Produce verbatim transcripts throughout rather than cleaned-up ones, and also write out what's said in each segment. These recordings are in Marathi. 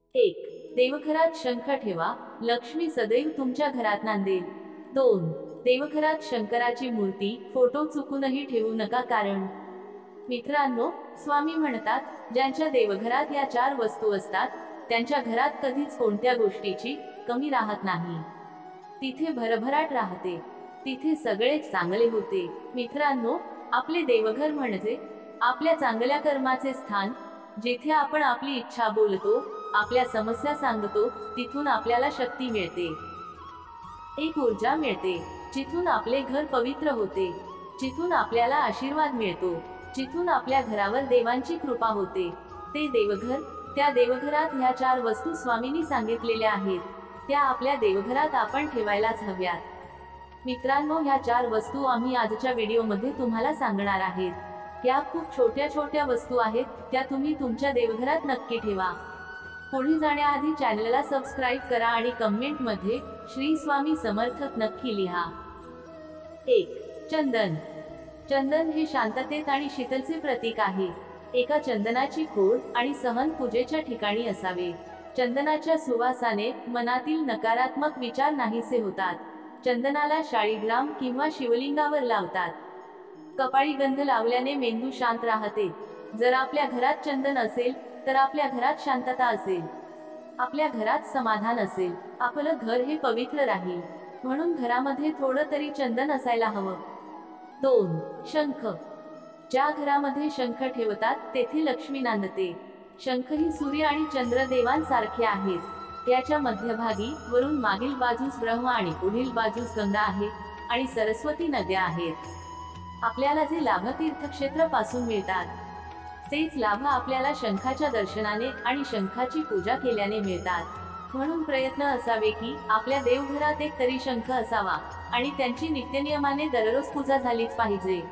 एक. देवघरात शंख ठेवा, लक्ष्मी सदैव तुमच्या घरात नांदेल. दोन. देवघरात शंकराची मूर्ती, फोटो चुकूनही ठेवू नका कारण मित्रांनो, स्वामी म्हणतात, ज्यांच्या देवघरात या चार वस्तू असतात त्यांच्या घरात कधीच कोणत्या गोष्टीची कमी राहत नाही. तिथे भरभराट राहते, तिथे सगळेच चांगले होते. मित्रांनो, आपले देवघर म्हणजे आपल्या चांगल्या कर्माचे स्थान, जिथे आपण आपली इच्छा बोलतो, आपल्या समस्या सांगतो, तिथून आपल्याला शक्ती मिळते, एक ऊर्जा मिळते, जिथून आपले घर पवित्र होते, जिथून आपल्याला आशीर्वाद मिळतो, जिथून आपल्या घरावर देवांची कृपा होते. ते देवघर. त्या देवघरात ह्या चार वस्तू स्वामींनी सांगितलेल्या आहेत, त्या आपल्या देवघरात आपण ठेवायलाच हव्यात. मित्रांनो, ह्या चार वस्तू आम्ही आजच्या व्हिडिओमध्ये तुम्हाला सांगणार आहेत. या खूप छोट्या छोट्या वस्तू आहेत, त्या तुम्ही तुमच्या देवघरात नक्की ठेवा. पुढे जाण्याआधी चॅनलला सबस्क्राईब करा आणि कमेंट मध्ये श्री स्वामी समर्थक नक्की लिहा. एक. चंदन. चंदन हे शांततेत आणि शीतलचे प्रतीक आहे. एका चंदनाची खोड आणि सहन पूजेच्या ठिकाणी असावे. चंदनाच्या सुवासाने मनातील नकारात्मक विचार नाहीसे होतात. चंदनाला शाळीग्राम किंवा शिवलिंगावर लावतात. कपाळी गंध लावल्याने मेंदू शांत राहते. जर आपल्या घरात चंदन असेल तर आपल्या घरात शांतता असेल, आपल्या घरात समाधान असेल, आपलं घर हे पवित्र राहील. म्हणून घरामध्ये थोडं तरी चंदन असायला हवं. दोन. शंख. ज्या घरामध्ये शंख ठेवतात तेथे लक्ष्मी नांदते. शंख ही सूर्य आणि चंद्र देवांसारखे आहेत. त्याच्या मध्यभागी वरून मागील बाजूस ब्रह्म आणि पुढील बाजूस गंगा आहे आणि सरस्वती नद्या आहेत. आपल्याला जे लाभ तीर्थक्षेत्र पासून मिळतात, तेच लाभ आपल्याला शंखाच्या दर्शनाने आणि शंखाची पूजा केल्याने मिळतात. म्हणून प्रयत्न असावे की आपल्या देवघरात एक तरी शंख असावा आणि त्यांची नित्यनियमाने दररोज पूजा झालीच पाहिजे.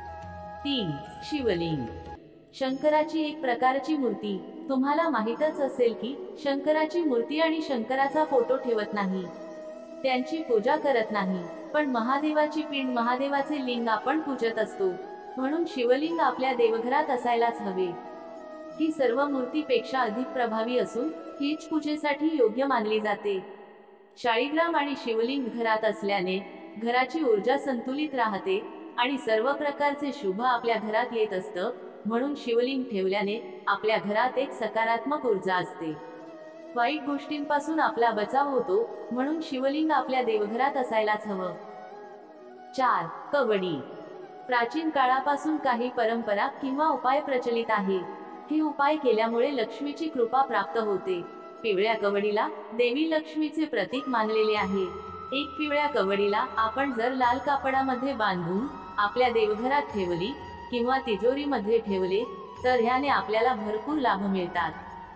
तीन. शिवलिंग. शंकराची एक प्रकारची मूर्ती. तुम्हाला माहीतच असेल की शंकराची मूर्ती आणि शंकराचा फोटो ठेवत नाही, त्यांची पूजा करत नाही, पण महादेवाची पिंड, महादेवाचे लिंग आपण पूजत असतो. म्हणून शिवलिंग आपल्या देवघरात असायलाच हवे. ही सर्व मूर्तीपेक्षा अधिक प्रभावी असून हीच पूजेसाठी योग्य मानली जाते. शाळीग्राम आणि शिवलिंग घरात असल्याने घराची ऊर्जा संतुलित राहते आणि सर्व प्रकारचे शुभ आपल्या घरात येत असतं. म्हणून शिवलिंग ठेवल्याने आपल्या घरात एक सकारात्मक ऊर्जा असते, वाईट गोष्टींपासून आपला बचाव होतो. म्हणून शिवलिंग आपल्या देवघरात असायलाच हवं. चार. कवडी. प्राचीन काळापासून काही परंपरा किंवा उपाय प्रचलित आहे. हे उपाय केल्यामुळे लक्ष्मीची कृपा प्राप्त होते. पिवळ्या कवडीला देवी लक्ष्मीचे प्रतीक मानलेले आहे. एक पिवळ्या कवडीला आपण जर लाल कापडामध्ये बांधून आपल्या देवघरात ठेवली किंवा तिजोरीमध्ये ठेवले तर ह्याने आपल्याला भरपूर लाभ मिळतात.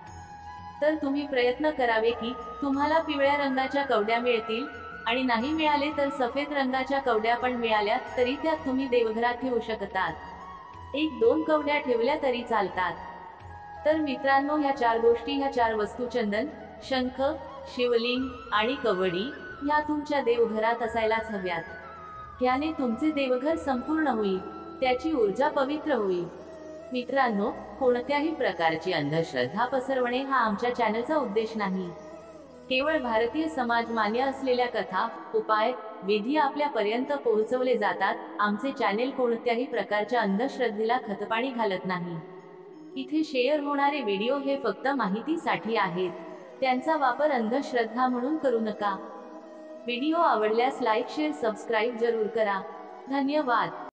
तर तुम्ही प्रयत्न करावे की तुम्हाला पिवळ्या रंगाच्या कवड्या मिळतील, आणि नाही मिळाले तर सफेद रंगाच्या कवड्या पण मिळाल्या तरी त्या तुम्ही देवघरात ठेवू शकतात. एक दोन कवड्या ठेवल्या तरी चालतात. तर मित्रांनो, ह्या चार गोष्टी, ह्या चार वस्तू चंदन, शंख, शिवलिंग आणि कवडी ह्या तुमच्या देवघरात असायलाच हव्यात. याने तुमचे देवघर संपूर्ण होईल, त्याची ऊर्जा पवित्र होईल. मित्रांनो, कोणत्याही प्रकारची अंधश्रद्धा पसरवणे हा आमच्या चॅनलचा उद्देश नाही. केवळ भारतीय समाज मान्य असलेल्या कथा, उपाय, विधी आपल्यापर्यंत पोहोचवले जातात. आमचे चॅनेल कोणत्याही प्रकारच्या अंधश्रद्धेला खतपाणी घालत नाही. इथे शेअर होणारे व्हिडिओ हे फक्त माहितीसाठी आहेत, त्यांचा वापर अंधश्रद्धा म्हणून करू नका. व्हिडिओ आवडल्यास लाईक, शेअर, सबस्क्राईब जरूर करा. धन्यवाद.